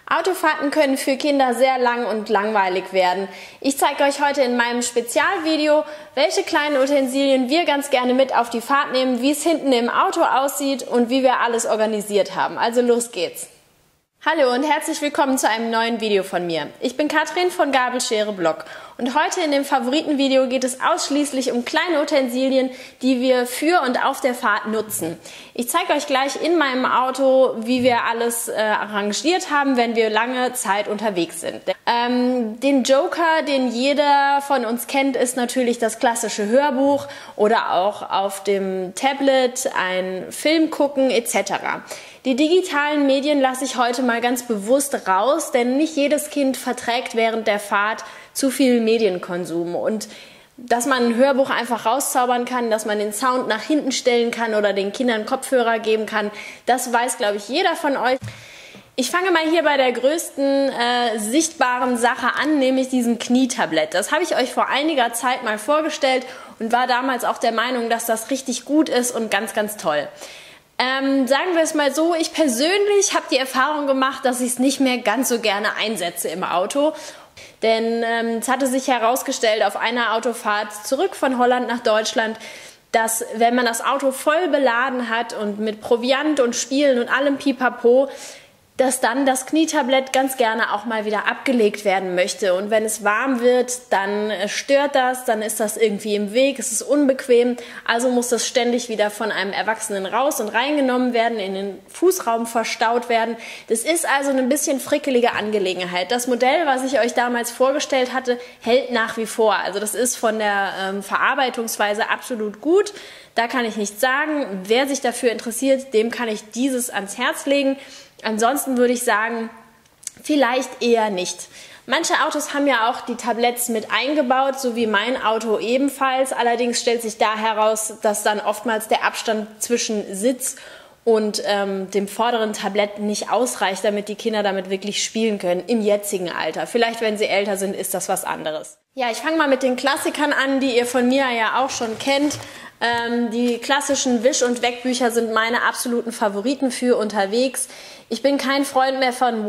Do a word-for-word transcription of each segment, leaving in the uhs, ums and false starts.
Autofahrten können für Kinder sehr lang und langweilig werden. Ich zeige euch heute in meinem Spezialvideo, welche kleinen Utensilien wir ganz gerne mit auf die Fahrt nehmen, wie es hinten im Auto aussieht und wie wir alles organisiert haben. Also los geht's! Hallo und herzlich willkommen zu einem neuen Video von mir. Ich bin Katrin von Gabelschere Blog und heute in dem Favoritenvideo geht es ausschließlich um kleine Utensilien, die wir für und auf der Fahrt nutzen. Ich zeige euch gleich in meinem Auto, wie wir alles äh, arrangiert haben, wenn wir lange Zeit unterwegs sind. Ähm, den Joker, den jeder von uns kennt, ist natürlich das klassische Hörbuch oder auch auf dem Tablet ein Film gucken et cetera. Die digitalen Medien lasse ich heute mal ganz bewusst raus, denn nicht jedes Kind verträgt während der Fahrt zu viel Medienkonsum. Und dass man ein Hörbuch einfach rauszaubern kann, dass man den Sound nach hinten stellen kann oder den Kindern Kopfhörer geben kann, das weiß, glaube ich, jeder von euch. Ich fange mal hier bei der größten äh, sichtbaren Sache an, nämlich diesem Knietablett. Das habe ich euch vor einiger Zeit mal vorgestellt und war damals auch der Meinung, dass das richtig gut ist und ganz, ganz toll. Ähm, sagen wir es mal so, ich persönlich habe die Erfahrung gemacht, dass ich es nicht mehr ganz so gerne einsetze im Auto. Denn ähm, es hatte sich herausgestellt auf einer Autofahrt zurück von Holland nach Deutschland, dass wenn man das Auto voll beladen hat und mit Proviant und Spielen und allem Pipapo, dass dann das Knietablett ganz gerne auch mal wieder abgelegt werden möchte. Und wenn es warm wird, dann stört das, dann ist das irgendwie im Weg, es ist unbequem. Also muss das ständig wieder von einem Erwachsenen raus und reingenommen werden, in den Fußraum verstaut werden. Das ist also eine bisschen frickelige Angelegenheit. Das Modell, was ich euch damals vorgestellt hatte, hält nach wie vor. Also das ist von der ähm, Verarbeitungsweise absolut gut. Da kann ich nichts sagen. Wer sich dafür interessiert, dem kann ich dieses ans Herz legen. Ansonsten würde ich sagen, vielleicht eher nicht. Manche Autos haben ja auch die Tabletts mit eingebaut, so wie mein Auto ebenfalls. Allerdings stellt sich da heraus, dass dann oftmals der Abstand zwischen Sitz und ähm, dem vorderen Tablett nicht ausreicht, damit die Kinder damit wirklich spielen können im jetzigen Alter. Vielleicht, wenn sie älter sind, ist das was anderes. Ja, ich fange mal mit den Klassikern an, die ihr von mir ja auch schon kennt. Ähm, die klassischen Wisch- und Wegbücher sind meine absoluten Favoriten für unterwegs. Ich bin kein Freund mehr von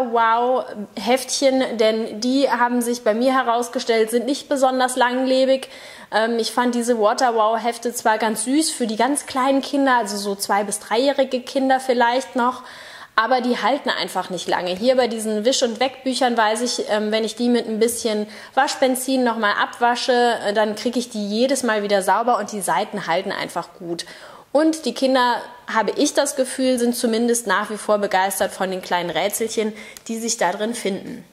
Water-Wow-Heftchen, denn die haben sich bei mir herausgestellt, sind nicht besonders langlebig. Ähm, ich fand diese Water-Wow-Hefte zwar ganz süß für die ganz kleinen Kinder, also so zwei- bis dreijährige Kinder vielleicht noch, aber die halten einfach nicht lange. Hier bei diesen Wisch- und Wegbüchern weiß ich, ähm, wenn ich die mit ein bisschen Waschbenzin nochmal abwasche, äh, dann kriege ich die jedes Mal wieder sauber und die Seiten halten einfach gut. Und die Kinder, habe ich das Gefühl, sind zumindest nach wie vor begeistert von den kleinen Rätselchen, die sich da drin finden.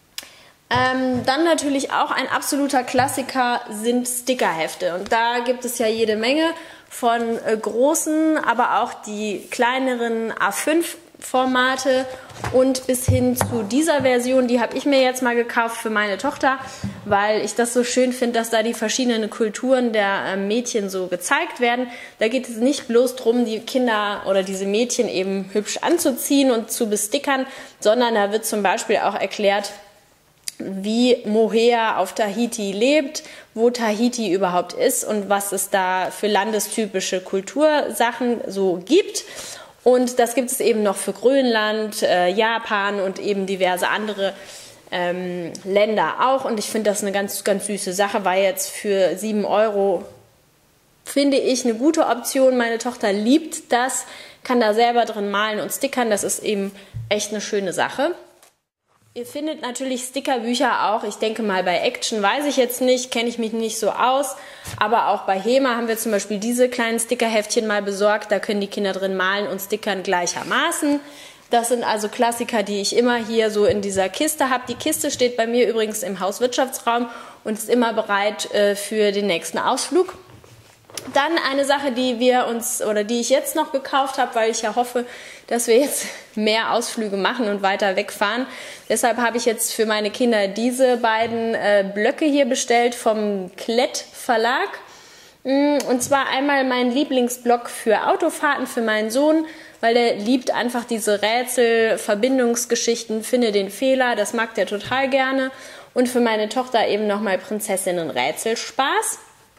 Ähm, dann natürlich auch ein absoluter Klassiker sind Stickerhefte. Und da gibt es ja jede Menge von äh, großen, aber auch die kleineren A fünf Formate und bis hin zu dieser Version, die habe ich mir jetzt mal gekauft für meine Tochter, weil ich das so schön finde, dass da die verschiedenen Kulturen der Mädchen so gezeigt werden. Da geht es nicht bloß darum, die Kinder oder diese Mädchen eben hübsch anzuziehen und zu bestickern, sondern da wird zum Beispiel auch erklärt, wie Moher auf Tahiti lebt, wo Tahiti überhaupt ist und was es da für landestypische Kultursachen so gibt. Und das gibt es eben noch für Grönland, äh, Japan und eben diverse andere ähm, Länder auch. Und ich finde das eine ganz, ganz süße Sache, weil jetzt für sieben Euro, finde ich, eine gute Option. Meine Tochter liebt das, kann da selber drin malen und stickern. Das ist eben echt eine schöne Sache. Ihr findet natürlich Stickerbücher auch, ich denke mal bei Action weiß ich jetzt nicht, kenne ich mich nicht so aus, aber auch bei HEMA haben wir zum Beispiel diese kleinen Stickerheftchen mal besorgt, da können die Kinder drin malen und stickern gleichermaßen. Das sind also Klassiker, die ich immer hier so in dieser Kiste habe. Die Kiste steht bei mir übrigens im Hauswirtschaftsraum und ist immer bereit äh, für den nächsten Ausflug. Dann eine Sache, die wir uns oder die ich jetzt noch gekauft habe, weil ich ja hoffe, dass wir jetzt mehr Ausflüge machen und weiter wegfahren. Deshalb habe ich jetzt für meine Kinder diese beiden äh, Blöcke hier bestellt vom Klett Verlag. Und zwar einmal mein Lieblingsblock für Autofahrten für meinen Sohn, weil der liebt einfach diese Rätsel, Verbindungsgeschichten, finde den Fehler, das mag der total gerne. Und für meine Tochter eben nochmal Prinzessinnen-Rätselspaß.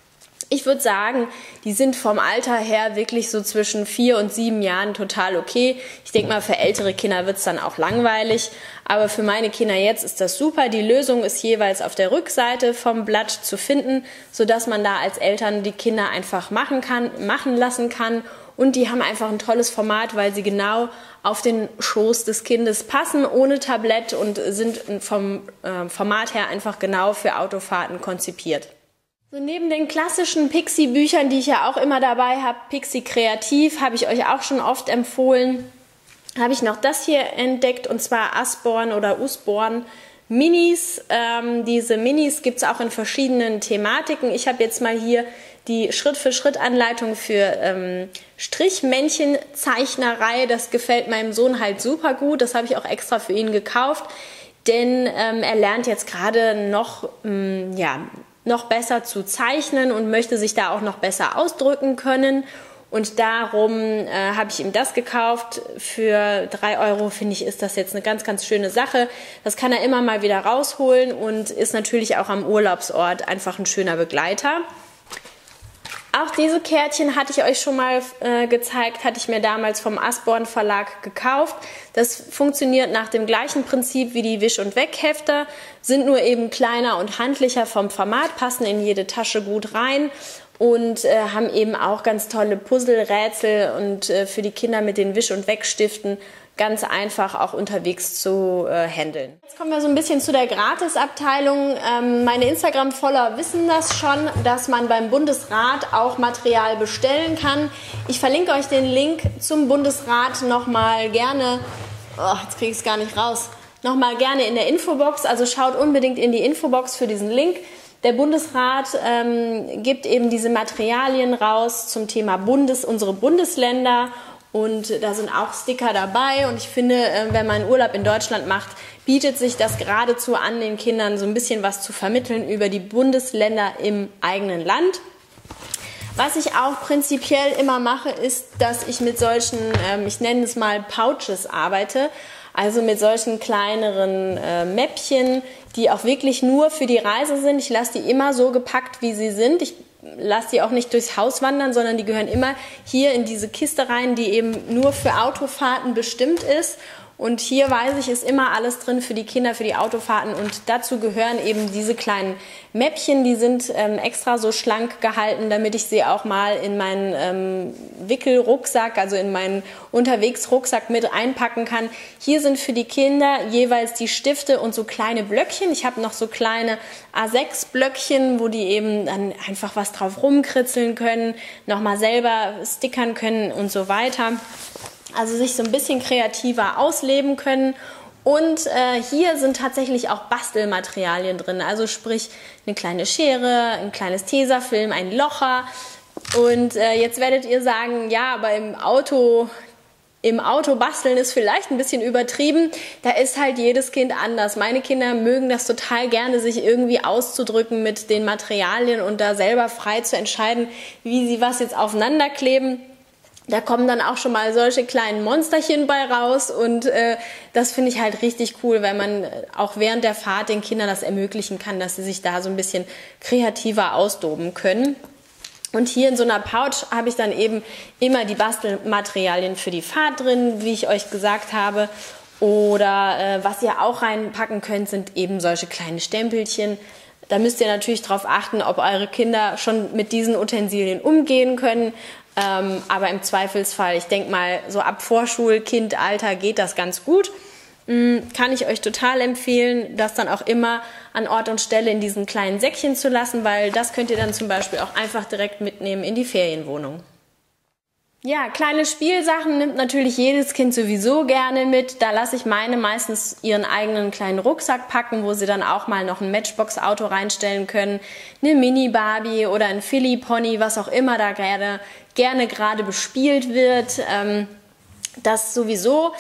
Ich würde sagen, die sind vom Alter her wirklich so zwischen vier und sieben Jahren total okay. Ich denke mal, für ältere Kinder wird es dann auch langweilig. Aber für meine Kinder jetzt ist das super. Die Lösung ist jeweils auf der Rückseite vom Blatt zu finden, sodass man da als Eltern die Kinder einfach machen kann, machen lassen kann. Und die haben einfach ein tolles Format, weil sie genau auf den Schoß des Kindes passen, ohne Tablett, und sind vom äh, Format her einfach genau für Autofahrten konzipiert. So, neben den klassischen Pixie-Büchern, die ich ja auch immer dabei habe, Pixie Kreativ, habe ich euch auch schon oft empfohlen, habe ich noch das hier entdeckt, und zwar Usborne oder Usborne Minis. Ähm, diese Minis gibt es auch in verschiedenen Thematiken. Ich habe jetzt mal hier die Schritt-für-Schritt-Anleitung für ähm, Strichmännchenzeichnerei. Das gefällt meinem Sohn halt super gut. Das habe ich auch extra für ihn gekauft, denn ähm, er lernt jetzt gerade noch, ähm, ja, noch besser zu zeichnen und möchte sich da auch noch besser ausdrücken können. Und darum äh, habe ich ihm das gekauft. Für drei Euro, finde ich, ist das jetzt eine ganz, ganz schöne Sache. Das kann er immer mal wieder rausholen und ist natürlich auch am Urlaubsort einfach ein schöner Begleiter. Auch diese Kärtchen hatte ich euch schon mal äh, gezeigt, hatte ich mir damals vom Usborne Verlag gekauft. Das funktioniert nach dem gleichen Prinzip wie die Wisch- und Weghefte, sind nur eben kleiner und handlicher vom Format, passen in jede Tasche gut rein und äh, haben eben auch ganz tolle Puzzle, Rätsel und äh, für die Kinder mit den Wisch- und Wegstiften ganz einfach auch unterwegs zu äh, handeln. Jetzt kommen wir so ein bisschen zu der Gratisabteilung. Ähm, meine Instagram-Follower wissen das schon, dass man beim Bundesrat auch Material bestellen kann. Ich verlinke euch den Link zum Bundesrat nochmal gerne, oh, jetzt kriege ich es gar nicht raus, nochmal gerne in der Infobox. Also schaut unbedingt in die Infobox für diesen Link. Der Bundesrat ähm, gibt eben diese Materialien raus zum Thema Bundes, unsere Bundesländer. Und da sind auch Sticker dabei, und ich finde, wenn man Urlaub in Deutschland macht, bietet sich das geradezu an, den Kindern so ein bisschen was zu vermitteln über die Bundesländer im eigenen Land. Was ich auch prinzipiell immer mache, ist, dass ich mit solchen, ich nenne es mal Pouches arbeite, also mit solchen kleineren äh, Mäppchen, die auch wirklich nur für die Reise sind. Ich lasse die immer so gepackt, wie sie sind. Ich lasse die auch nicht durchs Haus wandern, sondern die gehören immer hier in diese Kiste rein, die eben nur für Autofahrten bestimmt ist. Und hier, weiß ich, ist immer alles drin für die Kinder, für die Autofahrten, und dazu gehören eben diese kleinen Mäppchen, die sind ähm, extra so schlank gehalten, damit ich sie auch mal in meinen ähm, Wickelrucksack, also in meinen Unterwegsrucksack mit einpacken kann. Hier sind für die Kinder jeweils die Stifte und so kleine Blöckchen. Ich habe noch so kleine A sechs Blöckchen, wo die eben dann einfach was drauf rumkritzeln können, nochmal selber stickern können und so weiter. Also sich so ein bisschen kreativer ausleben können. Und äh, hier sind tatsächlich auch Bastelmaterialien drin, also sprich eine kleine Schere, ein kleines Tesafilm, ein Locher. Und äh, jetzt werdet ihr sagen, ja, aber im Auto, im Auto basteln ist vielleicht ein bisschen übertrieben. Da ist halt jedes Kind anders. Meine Kinder mögen das total gerne, sich irgendwie auszudrücken mit den Materialien und da selber frei zu entscheiden, wie sie was jetzt aufeinander kleben. Da kommen dann auch schon mal solche kleinen Monsterchen bei raus, und äh, das finde ich halt richtig cool, weil man auch während der Fahrt den Kindern das ermöglichen kann, dass sie sich da so ein bisschen kreativer austoben können. Und hier in so einer Pouch habe ich dann eben immer die Bastelmaterialien für die Fahrt drin, wie ich euch gesagt habe. Oder äh, was ihr auch reinpacken könnt, sind eben solche kleine Stempelchen. Da müsst ihr natürlich darauf achten, ob eure Kinder schon mit diesen Utensilien umgehen können. Ähm, aber im Zweifelsfall, ich denke mal, so ab Vorschulkindalter geht das ganz gut. Ähm, kann ich euch total empfehlen, das dann auch immer an Ort und Stelle in diesen kleinen Säckchen zu lassen, weil das könnt ihr dann zum Beispiel auch einfach direkt mitnehmen in die Ferienwohnung. Ja, kleine Spielsachen nimmt natürlich jedes Kind sowieso gerne mit. Da lasse ich meine meistens ihren eigenen kleinen Rucksack packen, wo sie dann auch mal noch ein Matchbox-Auto reinstellen können, eine Mini-Barbie oder ein Philly-Pony, was auch immer da gerade gerne gerade bespielt wird. Ähm, das sowieso.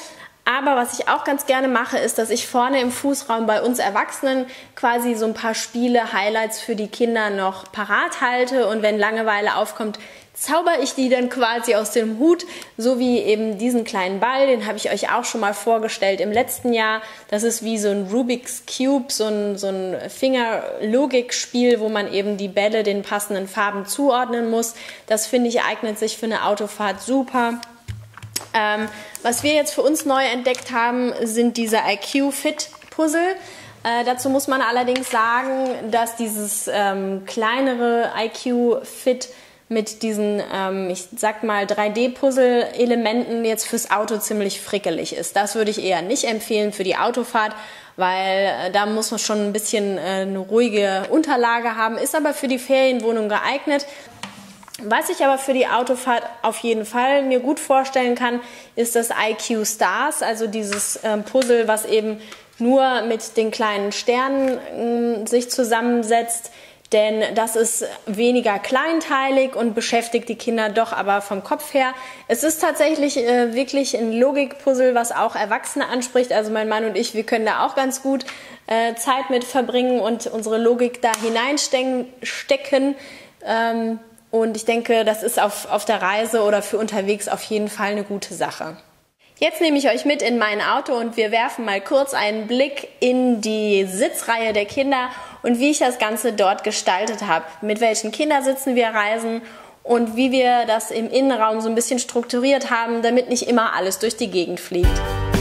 Aber was ich auch ganz gerne mache, ist, dass ich vorne im Fußraum bei uns Erwachsenen quasi so ein paar Spiele, Highlights für die Kinder noch parat halte. Und wenn Langeweile aufkommt, zauber ich die dann quasi aus dem Hut, so wie eben diesen kleinen Ball, den habe ich euch auch schon mal vorgestellt im letzten Jahr. Das ist wie so ein Rubik's Cube, so ein, so ein Fingerlogikspiel, wo man eben die Bälle den passenden Farben zuordnen muss. Das finde ich eignet sich für eine Autofahrt super. Ähm, was wir jetzt für uns neu entdeckt haben, sind diese I Q-Fit-Puzzle. Äh, dazu muss man allerdings sagen, dass dieses ähm, kleinere I Q-Fit mit diesen, ähm, ich sag mal, drei D-Puzzle-Elementen jetzt fürs Auto ziemlich frickelig ist. Das würde ich eher nicht empfehlen für die Autofahrt, weil äh, da muss man schon ein bisschen äh, eine ruhige Unterlage haben, ist aber für die Ferienwohnung geeignet. Was ich aber für die Autofahrt auf jeden Fall mir gut vorstellen kann, ist das I Q Stars, also dieses ähm, Puzzle, was eben nur mit den kleinen Sternen äh, sich zusammensetzt. Denn das ist weniger kleinteilig und beschäftigt die Kinder doch aber vom Kopf her. Es ist tatsächlich äh, wirklich ein Logikpuzzle, was auch Erwachsene anspricht. Also mein Mann und ich, wir können da auch ganz gut äh, Zeit mit verbringen und unsere Logik da hineinstecken. Ähm, und ich denke, das ist auf, auf der Reise oder für unterwegs auf jeden Fall eine gute Sache. Jetzt nehme ich euch mit in mein Auto und wir werfen mal kurz einen Blick in die Sitzreihe der Kinder und wie ich das Ganze dort gestaltet habe. Mit welchen Kindersitzen wir reisen und wie wir das im Innenraum so ein bisschen strukturiert haben, damit nicht immer alles durch die Gegend fliegt.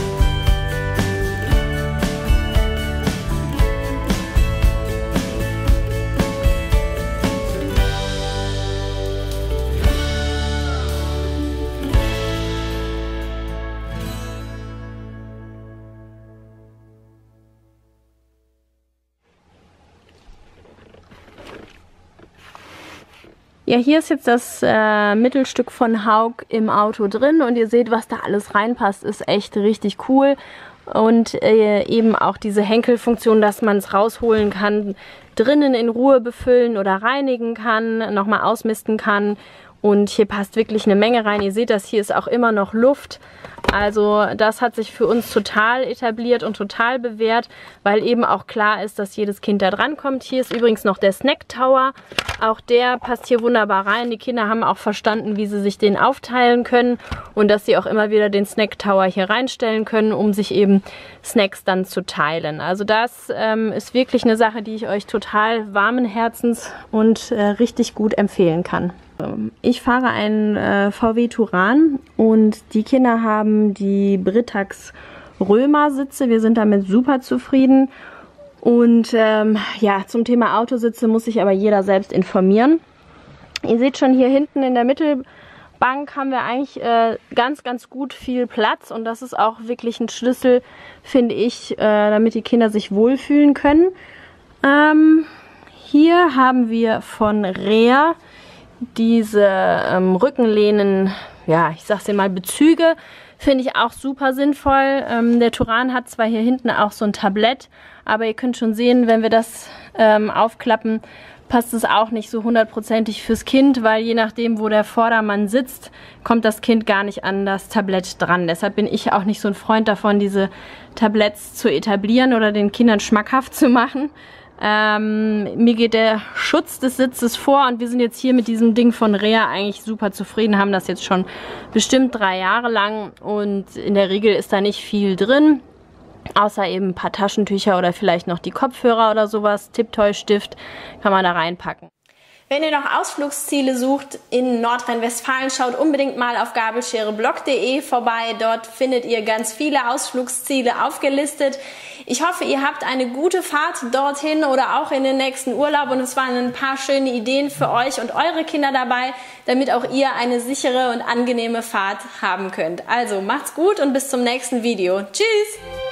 Ja, hier ist jetzt das äh, Mittelstück von Hauk im Auto drin und ihr seht, was da alles reinpasst, ist echt richtig cool. Und äh, eben auch diese Henkelfunktion, dass man es rausholen kann, drinnen in Ruhe befüllen oder reinigen kann, nochmal ausmisten kann. Und hier passt wirklich eine Menge rein. Ihr seht das, hier ist auch immer noch Luft. Also das hat sich für uns total etabliert und total bewährt, weil eben auch klar ist, dass jedes Kind da dran kommt. Hier ist übrigens noch der Snack Tower. Auch der passt hier wunderbar rein. Die Kinder haben auch verstanden, wie sie sich den aufteilen können und dass sie auch immer wieder den Snack Tower hier reinstellen können, um sich eben Snacks dann zu teilen. Also das ähm, ist wirklich eine Sache, die ich euch total warmen Herzens und äh, richtig gut empfehlen kann. Ich fahre einen äh, V W Touran und die Kinder haben die Britax Römer Sitze. Wir sind damit super zufrieden. Und ähm, ja, zum Thema Autositze muss sich aber jeder selbst informieren. Ihr seht schon, hier hinten in der Mittelbank haben wir eigentlich äh, ganz, ganz gut viel Platz. Und das ist auch wirklich ein Schlüssel, finde ich, äh, damit die Kinder sich wohlfühlen können. Ähm, hier haben wir von Rea diese ähm, Rückenlehnen, ja, ich sag's dir mal, Bezüge, finde ich auch super sinnvoll. Ähm, der Touran hat zwar hier hinten auch so ein Tablett, aber ihr könnt schon sehen, wenn wir das ähm, aufklappen, passt es auch nicht so hundertprozentig fürs Kind, weil je nachdem, wo der Vordermann sitzt, kommt das Kind gar nicht an das Tablett dran. Deshalb bin ich auch nicht so ein Freund davon, diese Tabletts zu etablieren oder den Kindern schmackhaft zu machen. Ähm, mir geht der Schutz des Sitzes vor und wir sind jetzt hier mit diesem Ding von Rea eigentlich super zufrieden, haben das jetzt schon bestimmt drei Jahre lang und in der Regel ist da nicht viel drin, außer eben ein paar Taschentücher oder vielleicht noch die Kopfhörer oder sowas, Tipptoy-Stift kann man da reinpacken. Wenn ihr noch Ausflugsziele sucht in Nordrhein-Westfalen, schaut unbedingt mal auf gabelschereblog punkt de vorbei. Dort findet ihr ganz viele Ausflugsziele aufgelistet. Ich hoffe, ihr habt eine gute Fahrt dorthin oder auch in den nächsten Urlaub und es waren ein paar schöne Ideen für euch und eure Kinder dabei, damit auch ihr eine sichere und angenehme Fahrt haben könnt. Also macht's gut und bis zum nächsten Video. Tschüss!